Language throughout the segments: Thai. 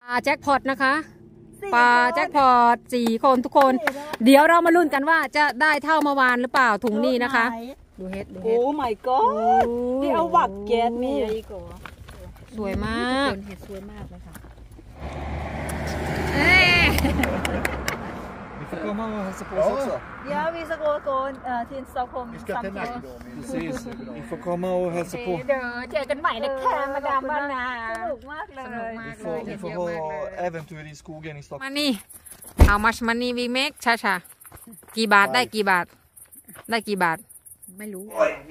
ปลาแจ็คพอตนะคะปลาแจ็คพอต4 คนทุกคนเดี๋ยวเรามาลุ้นกันว่าจะได้เท่าเมื่อวานหรือเปล่าถุงนี้นะคะดูเฮ็ดดูเฮ็ดโอ้ my god นี่เอาหวักแก๊สมีอะไรก่อสวยมากเห็ดสวยมากเลยค่ะ Vi får komma och hälsa på oss också. Ja, vi ska gå till Stockholm samtidigt. Precis. Vi får komma och hälsa på. เดี๋ยวเจอกันใหม่นะคะมาดามบ้านนาสนุกมากเลย Vi får ha äventyr i skogen i Stockholm. มานี่ how much money we make ช้าๆกี่บาทได้กี่บาทได้กี่บาทไม่รู้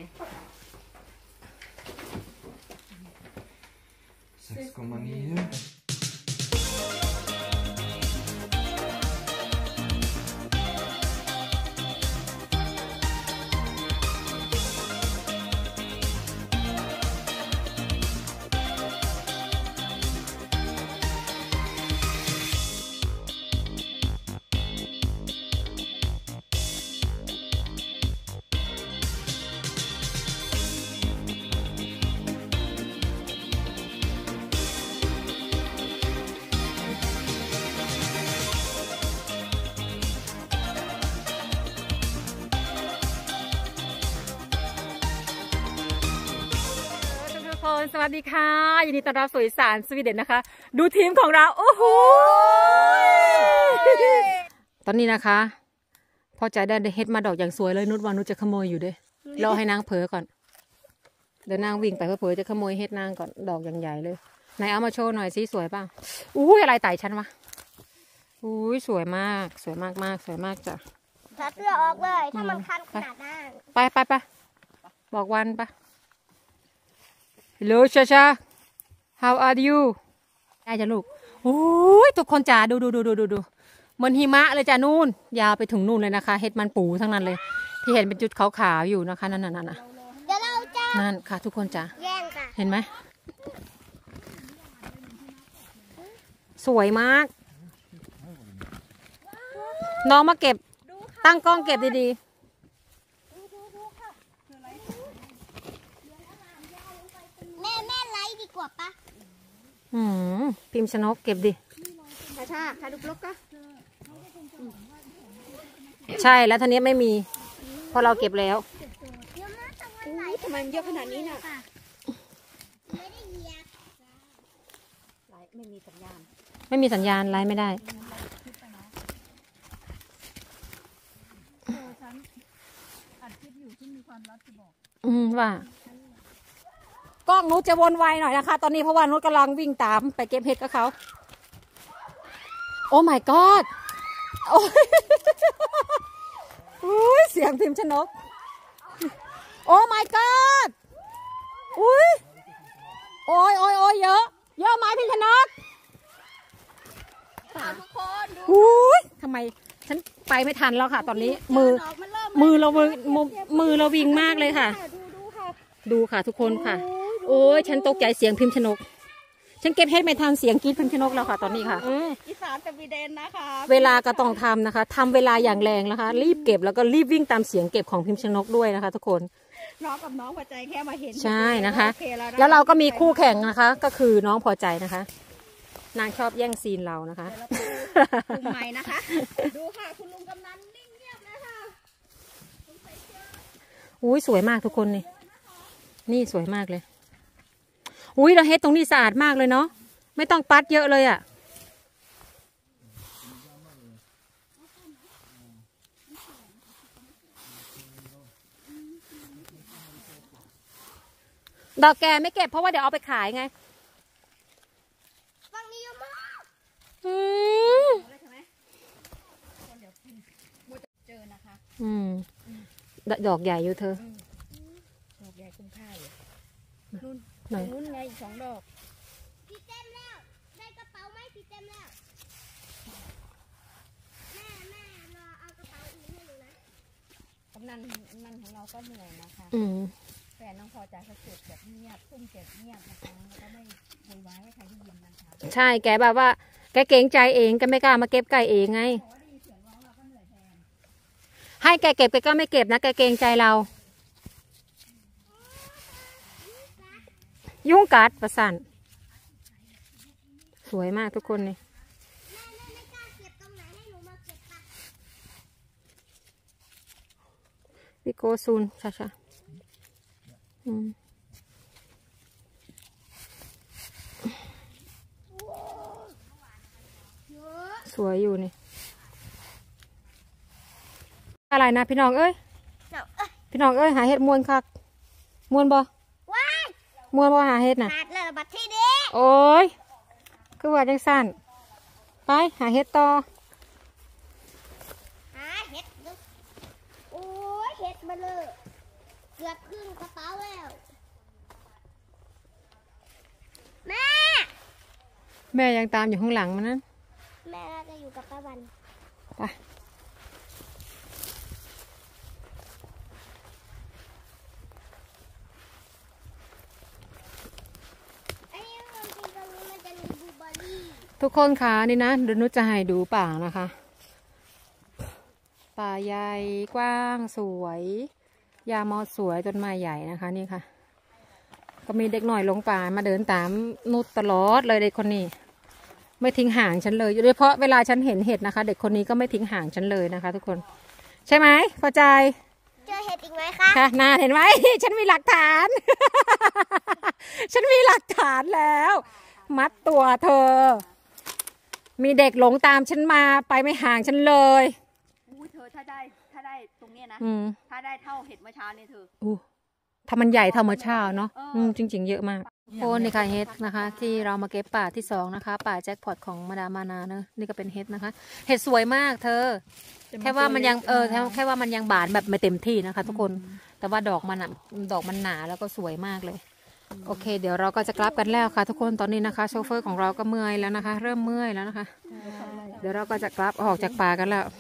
6,9. สวัสดีค่ะยินดีต้อนรับสู่อีสานสวีเดนนะคะดูทีมของเราโอ้โหตอนนี้นะคะพอใจได้เฮ็ดมาดอกอย่างสวยเลยนุชว่านุชจะขโมยอยู่ด้วยรอให้นางเผลอก่อนเดี๋ยวนางวิ่งไปเผลอจะขโมยเฮ็ดนางก่อนดอกอย่างใหญ่เลยไหนเอามาโชว์หน่อยสิสวยป่ะอุ้ยอะไรไต่ฉันวะอุ้ยสวยมากสวยมากมากสวยมากจ้ะตัดเสื้อออกเลยถ้ามันคันขนาดนั้นไปบอกวันปะHello ชาชา How are you ได้จ้ะลูกโอ้ยทุกคนจ๋าดูเหมือนหิมะเลยจ้ะนู่นยาวไปถึงนู่นเลยนะคะเห็ดมันปูทั้งนั้นเลยที่เห็นเป็นจุดขาวๆอยู่นะคะนั่นเดี๋ยวเราจะนั่นค่ะทุกคนจ๋าแย่งค่ะเห็นไหมสวยมากน้องมาเก็บตั้งกล้องเก็บดีๆแม่ไลฟ์ดีกว่าปะพิมพ์ชนกเก็บดิถ่ายรูปลกก็ใช่แล้วท่านี้ไม่มีพอเราเก็บแล้วทำไมมันเยอะขนาดนี้น่ะไม่มีสัญญาณไลฟ์ไม่ได้ว่ากล้องนุชจะวนไวหน่อยนะคะตอนนี้เพราะว่านุชกำลังวิ่งตามไปเก็บเห็ดกับเขาโอ้ my god โอ้ยเสียงพิมพ์ชนกโอ้ my god อุ้ยโอ้ยเยอะไหมพิมพ์ชนกทุกคนดูอุ้ยทำไมฉันไปไม่ทันแล้วค่ะตอนนี้มือเราวิ่งมากเลยค่ะดูค่ะทุกคนค่ะโอ้ยฉันตกใจเสียงพิมพ์ชนกฉันเก็บเห็ดไม่ทันเสียงกรีดพิมพ์ชนกแล้วค่ะตอนนี้ค่ะอีสานสวีเดนนะคะเวลาก็ต้องทำนะคะทำเวลาอย่างแรงนะคะรีบเก็บแล้วก็รีบวิ่งตามเสียงเก็บของพิมพ์ชนกด้วยนะคะทุกคนน้องกับน้องพอใจแค่มาเห็นใช่นะคะแล้วเราก็มีคู่แข่งนะคะก็คือน้องพอใจนะคะนางชอบแย่งซีนเรานะคะคุณใหม่นะคะดูค่ะคุณลุงกำนันนิ่งเงียบเลยค่ะอุ้ยสวยมากทุกคนนี่สวยมากเลยอุ้ยเราเฮ็ดตรงนี้สะอาดมากเลยเนาะไม่ต้องปัดเยอะเลยอ่ะดอกแกไม่เก็บเพราะว่าเดี๋ยวเอาไปขายไงฟังนี้เยอะมากเจอนะคะดอกใหญ่อยู่เธอดอกใหญ่คุ้มค่าอยู่นู่นไง2 ดอกพี่เต็มแล้วได้กระเป๋าไหมพี่เต็มแล้วแม่รอเอากระเป๋าอีกให้หนูนะกำนันของเราก็เหนื่อยนะคะแฟนน้องพอใจเขาเก็บแบบเงียบซุ่มเก็บเงียบนะคะแล้วก็ไม่โวยวายให้ใครได้ยินนะคะใช่แกแบบว่าแกเกรงใจเองก็ไม่กล้ามาเก็บไก่เองไงให้แกเก็บแกก็ไม่เก็บนะแกเกรงใจเรายุ่งกัดประสานวยมากทุกคนนี่แม่ไม่กล้าเก็บตรงไหนให้หนูมาเก็บปะพี่โกซูนช้าสวยอยู่นี่อะไรนะพี่น้องเอ้ยพี่น้องเอ้ยหาเห็ดมวนคักมวนบ่ว้ายมวนบ่หาเห็ดน่ะขาดเลยบัดที่นี้โอ้ยคือว่าจังสั้นไปหาเห็ดต่อหาเห็ดดูโอ้ยเห็ดมาเลยเกือบครึ่งกระเป๋าแล้วแม่แม่ยังตามอยู่ข้างหลังมันนั้นแม่น่าจะอยู่กับป้าวันไปไอ้นี่มันเป็นตรงนี้มันจะมีบลูเบอร์รี่ทุกคนคะนี่นะเดี๋ยวนุชจะให้ดูป่านะคะ ป่าใหญ่กว้างสวยยามอสวยต้นไม้ใหญ่นะคะนี่ค่ะ ก็มีเด็กหน่อยลงป่ามาเดินตามนุชตลอดเลยเด็กคนนี้ ไม่ทิ้งห่างฉันเลยโดยเฉพาะเวลาฉันเห็นเห็ดนะคะ เด็กคนนี้ก็ไม่ทิ้งห่างฉันเลยนะคะ ทุกคน ใช่ไหมพอใจเจอเห็ดอีกไหมคะค่ะน่าเห็นไหม ฉันมีหลักฐาน ฉันมีหลักฐานแล้ว มัดตัวเธอ มีเด็กหลงตามฉันมาไปไม่ห่างฉันเลยอู้เธอถ้าได้ตรงเนี้ยนะอืมถ้าได้เท่าเห็ดเมื่อเช้านี่เธออู้ถ้ามันใหญ่เท่าเมื่อเช้าเนาะเออจริงๆเยอะมากโอ้นี่ค่ะเฮ็ดนะคะ ที่เรามาเก็บป่าที่2นะคะ ป่าแจ็คพอตของมาดามมานาเนอะนี่ก็เป็นเฮ็ดนะคะ เห็ดสวยมากเธอ แค่ว่ามันยังแค่ว่ามันยังบานแบบไม่เต็มที่นะคะ ทุกคน แต่ว่าดอกมันหนาแล้วก็สวยมากเลย โอเค เดี๋ยวเราก็จะกลับกันแล้วค่ะ ทุกคนตอนนี้นะคะ โชเฟอร์ของเราก็เมื่อยแล้วนะคะ เริ่มเมื่อยแล้วนะคะ เดี๋ยวเราก็จะกลับออกจากป่ากันแล้ว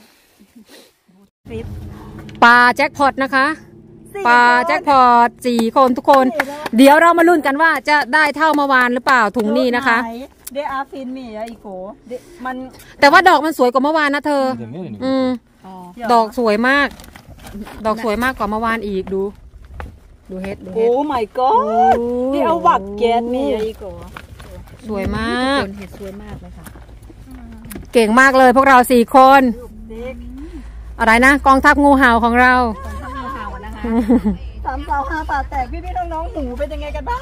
ป่าแจ็คพอตนะคะป่าแจ็คพอต4 คนทุกคน เดี๋ยวเรามาลุ้นกันว่าจะได้เท่าเมื่อวานหรือเปล่าถุงนี้นะคะเดอาฟินมีอะอีโกมันแต่ว่าดอกมันสวยกว่าเมื่อวานนะเธอ อืมดอกสวยมาก ดอกสวยมากกว่าเมื่อวานอีกดูเฮ็ดดูเฮ็โอ้ด my god เดอาวักแกสมีอะอีโกสวยมากเห็ดสวยมากเลยค่ะเก่งมากเลยพวกเรา4 คนเด็กอะไรนะกองทัพงูเห่าของเราถ้างูเห่านะคะ 3 เสา 5 ป่าแตกพี่น้องๆหมูเป็นยังไงกันบ้าง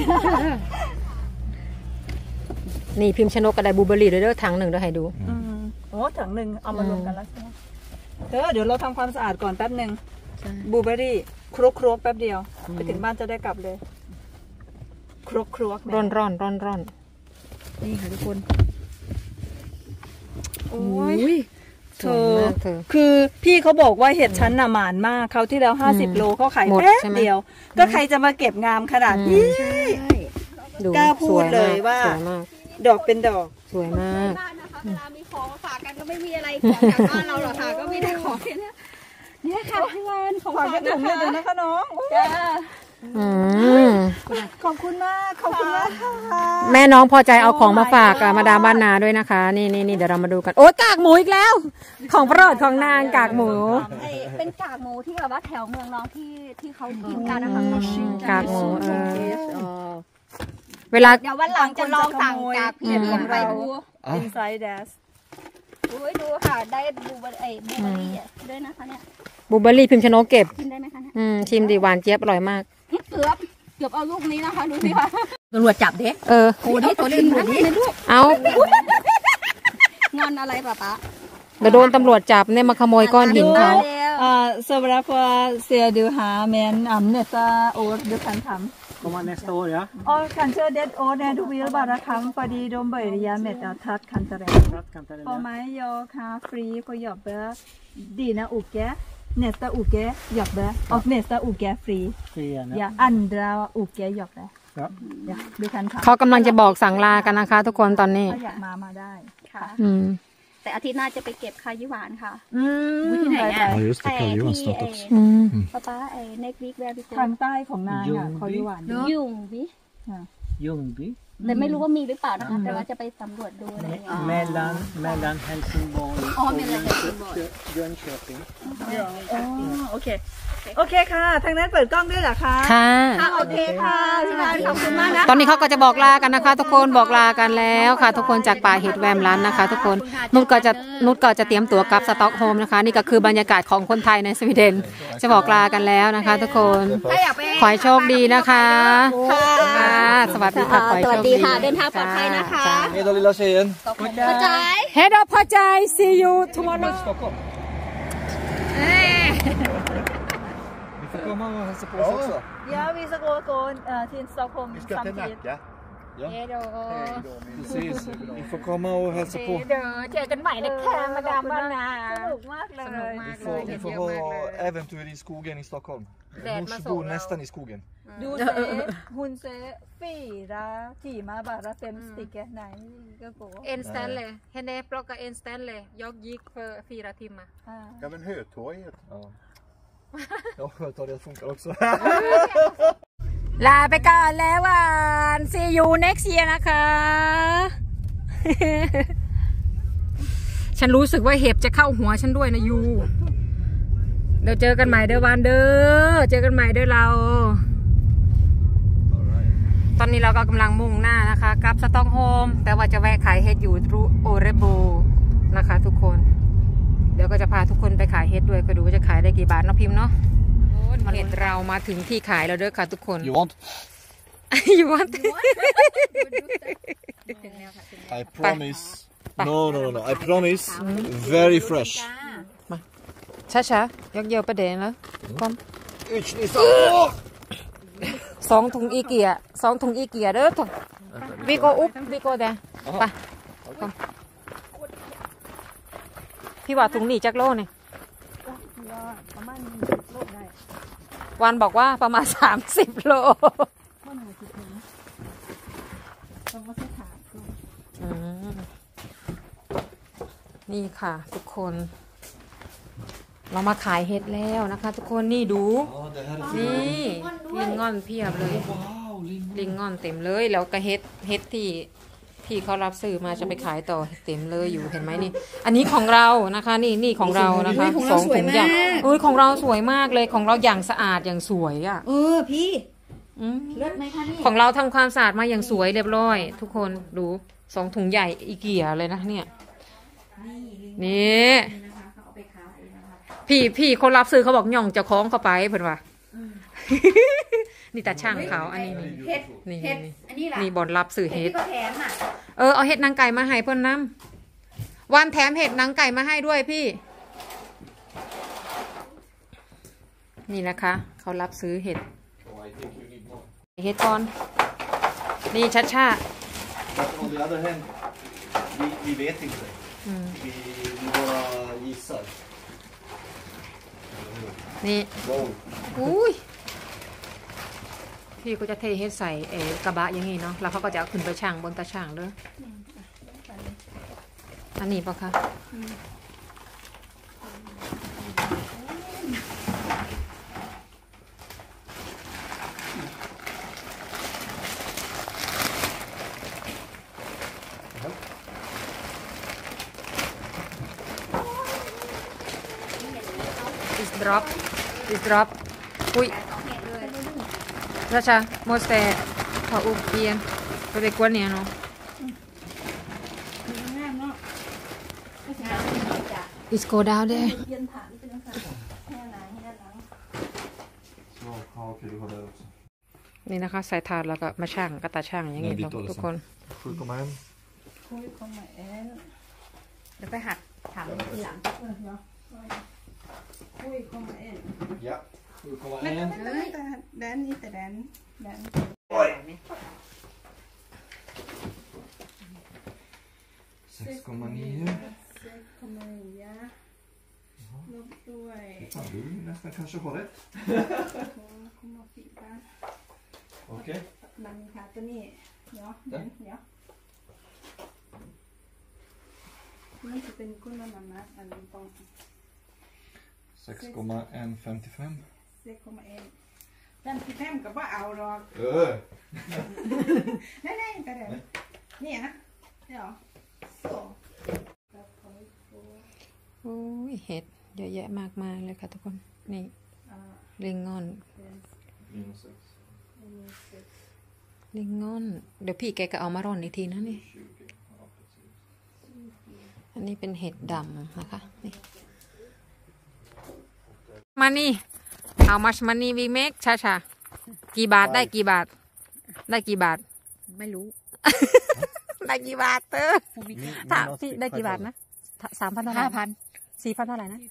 นี่พิมพ์ชนกกระไดบลูเบอร์รี่เด้อถังหนึ่งเดี๋ยวให้ดูโอ้ถังหนึ่งเอามารวมกันแล้วใช่ไหมเดี๋ยวเราทำความสะอาดก่อนแป๊บหนึ่งบลูเบอร์รี่ครกแป๊บเดียว ไปถึงบ้านจะได้กลับเลยครกร่อนนี่ค่ะทุกคน โอ้โอ้ยยเธสวยอมากเธอคือพี่เขาบอกว่าเห็ดชั้นน่ะหมานมากเขาวที่แล้ว50 โลเขาขายหมดแป๊บใช่ไหมเดียว ก็ใครจะมาเก็บงามขนาดนี้ดูกล้าพูดเลยว่าสวยมากดอกเป็นดอกสวยมากบ้านนะคะเวลามีของมาฝากกันก็ไม่มีอะไรของจากบ้านเราหรอกค่ะก็มีแต่ของเนี่ยค่ะพี่วานของฝากฝากกันนะถุงคะเลยนะคะน้องอืมขอบคุณมากค่ะแม่น้องพอใจเอาของมาฝากอะมาดามบ้านนาด้วยนะคะ นี่เดี๋ยวเรามาดูกัน โอ๊ยกากหมูอีกแล้ว ของโปรดของนางกากหมูเป็นกากหมูที่แบบว่าแถวเมืองน้องที่เขากินกันนะคะกากหมูเวลาเดี๋ยววันหลังจะลองสั่งกากพี่เลี้ยงไปดู Inside Dash อุ้ยดูค่ะได้บลูเบอร์รี่ด้วยนะคะเนี่ยบลูเบอร์รี่พิมพ์ชนกเก็บกินได้ไหมคะเนี่ยชิมดีหวานเจี๊ยบอร่อยมากเกือบเอาลูกนี้นะคะดูสิค่ะตำรวจจับเด็ก โอ้ดิตัวเล่นหมดนี่เอางอนอะไรป๊าเดี๋ยวโดนตำรวจจับเนี่ยมาขโมยก้อนหินเขา Så därför ser du här men nästa år du kan ta. Kommer nästa år, ja. Och kanske det år när du vill bara ta för de börjar med att ta kantarell. För mig jag har fri på jobbet dina uke nästa uke jobbar och nästa uke fri. Ja, andra uke jobbar. Ja, du kan ta. เขากำลังจะบอกสั่งลากันนะคะ ทุกคนตอนนี้ถ้าอยากมาได้ค่ะอืมแต่อาทิตย์หน้าจะไปเก็บคายิหวานค่ะที่ไหนอ่ะ Ja, just det. Karl Johan snart också. ป้าnext week where we go ทางใต้ของนางอ่ะเขาอยู่หวานยุ่งวิ Ljungby แต่ไม่รู้ว่ามีหรือเปล่านะคะแต่ว่าจะไปสำรวจดูอะไรอย่างเงี้ย Mellan Helsingborg och Jönköping. โอเค โอเคค่ะ ทางนั้นเปิดกล้องด้วยเหรอคะค่ะโอเคค่ะพี่บานขอบคุณมากนะตอนนี้เขาก็จะบอกลากันนะคะ ทุกคนบอกลากันแล้วค่ะ ทุกคนจากป่าเห็ดแวมลันนะคะ ทุกคนนุชก็จะเตรียมตั๋วกลับสต็อกโฮล์มนะคะ นี่ก็คือบรรยากาศของคนไทยในสวีเดนจะบอกลากันแล้วนะคะ ทุกคนขอให้โชคดีนะคะค่ะสวัสดีค่ะขอให้โชคดีเดินทางปลอดภัยนะคะ Hej då lilla tjejen. เฮดพอใจ see you tomorrow Stockholm. Vi får komma och hälsa på oss också. Ja, vi ska gå till Stockholm Vi ska till samtidigt. Nacka. Ja. Precis. Vi får komma och hälsa på. เจอกันใหม่นะคะมาดามบ้านนาสนุกมากเลย Vi får ha äventyr i skogen i Stockholm. Mors bor nästan i skogen. ดูเซหุ่นเซฟีราที่มาบาราเฟมสติกไหนก็โกเอ็นสแตนเลยเฮเนปลอกกับเอ็นสแตนเลยยกยิกเฟอร์ฟีราทิมมา Ja men Hötorget. Ja. Ja Hötorget funkar också. ลาไปก่อนแล้ววัน see you next year นะคะ ฉันรู้สึกว่าเห็บจะเข้าหัวฉันด้วยนะยูเดี๋ยวเจอกันใหม่เด้อวันเด้อเจอกันใหม่เด้อเรา ตอนนี้เราก็กำลังมุ่งหน้านะคะกลับสต็อกโฮล์มแต่ว่าจะแวะขายเห็ดอยู่รูโอเรโบนะคะทุกคนเดี๋ยวก็จะพาทุกคนไปขายเห็ดด้วยก็ดูว่าจะขายได้กี่บาทเนาะพิมพ์เนาะเห็ดเรามาถึงที่ขายแล้วเด้อค่ะทุกคน You want? You want? I promise. No. I promise. Very fresh. ช้าๆยกเยอะประเด็นแล้วพร้อม 2 ถุงอีเกียเด้อถุงวิโกอุ๊บวิโกแดงไปพี่ว่าถุงนี่จักโลนี่วันบอกว่าประมาณ30 โลนี่ค่ะทุกคนเรามาขายเห็ดแล้วนะคะทุกคนนี่ดูนี่ลิงงอนเพียบเลยลิงงอนเต็มเลยแล้วก็เห็ดที่เขารับซื้อมาจะไปขายต่อเต็มเลยอยู่เห็นไหมนี่อันนี้ของเรานะคะนี่ของเรานะคะ2 ถุงอย่างของเราสวยมากเลยของเราอย่างสะอาดอย่างสวยอ่ะพี่เลิศไหมคะนี่ของเราทำความสะอาดมาอย่างสวยเรียบร้อยทุกคนดู2 ถุงใหญ่อีเกียเลยนะเนี่ยนี่พี่คนรับซื้อเขาบอกย่องจะคล้องเข้าไปเพื่อนว่านี่แต่ช่างเขาอันนี้นี่นี่บอลรับซื้อเห็ดเอาเห็ดนางไก่มาให้เพื่อนน้ำวันแถมเห็ดนางไก่มาให้ด้วยพี่นี่นะคะเขารับซื้อเห็ดก่อนนี่ชัด On the other hand, vi vet inte. Vi bara gissar. นี่ Wow. อุ้ยพี่ก็จะเทเห็ดใส่กระบะอย่างนี้เนาะแล้วเขาก็จะเอาขึ้นไปช่างบนตาช่างเลยอันนี้ปะคะdrop อุ้ยราชาโมสเตขออุบเอียนไปกวนเนี่ยเนาะLet's go down there นี่นะคะใส่ถาดแล้วก็มาช่างกระตาช่างอย่างนี้ทุกคนเดี๋ยวไปหัดถามทีหลัง Ja. แดนนี่แต่แดน 6,9. Fan, du nästan kanske har rätt. Okej. มันค่ะตัวนี้เนาะเดี๋ยวนี่จะเป็นกุ้งน้ำมันอันนี้ตรง 6,155. 6,1 จำที่แพมกับว่าเอาหรอกแน่ๆแต่เดี๋ยวนี่นะเดี๋ยวโอ้ยเห็ดเยอะแยะมากมายเลยค่ะทุกคนนี่ลิงงอนลิงงอนเดี๋ยวพี่แกก็เอามาร่อนอีกทีนะนี่อันนี้เป็นเห็ดดำนะคะนี่มานี่ how much money we make ชากี่บาทได้กี่บาทได้กี่บาทไม่รู้ได้กี่บาทเตอถ้าพี่ได้กี่บาทนะ3,000 เท่าไหร่4,000 เท่าไหร่นะ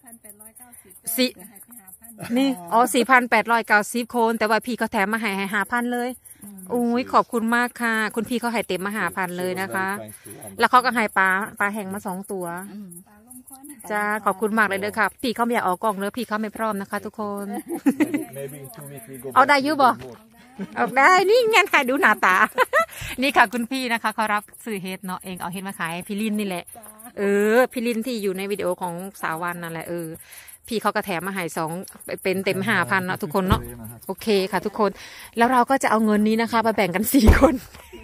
นี่อ๋อ4,890 คนแต่ว่าพี่เขาแถมมาให้5,000เลยอุ้ยขอบคุณมากค่ะคุณพี่เขาให้เต็มมา5,000เลยนะคะแล้วเขาก็ให้ปลาแห้งมา2 ตัวจ้าขอบคุณมากเลยเด้อค่ะพี่เขาไม่อยากออกกล้องเลยพี่เขาไม่พร้อมนะคะทุกคนเอาได้ยุบบ่ออกได้นี่งั้นใครดูหน้าตา นี่ค่ะคุณพี่นะคะเขารับซื้อเฮ็ดเนาะเองเอาเฮ็ดมาขายพี่ลินนี่แหละพี่ลินที่อยู่ในวิดีโอของสาววันนั่นแหละพี่เขาก็แถมมาให้2เป็นเต็ม5,000เนาะทุกคนเนาะโอเคค่ะทุกคนแล้วเราก็จะเอาเงินนี้นะคะมาแบ่งกัน4 คน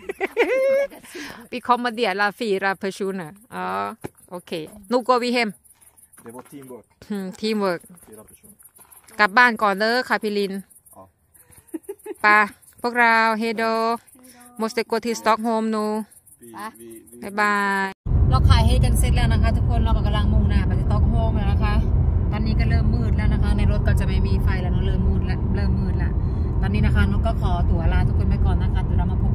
พี่คอมมาเดียลาฟีราเพชูน่ะอ๋อโอเคนุกโกวีเฮมทีมเวิร์กกลับบ้านก่อนเด้อค่ะพี่ลินปะพวกเราเฮโดโมสเตโกที่สต็อกโฮล์มนูบายบายเราขายให้กันเสร็จแล้วนะคะทุกคนเราก็กำลังมุ่งหน้าไปสต็อกโฮล์มแล้วนะคะตอนนี้ก็เริ่มมืดแล้วนะคะในรถก็จะไม่มีไฟแล้วเนาะเริ่มมืดแล้วตอนนี้นะคะนกก็ขอตั๋วลาทุกคนไปก่อนนะคะเดี๋ยวเรามาพบ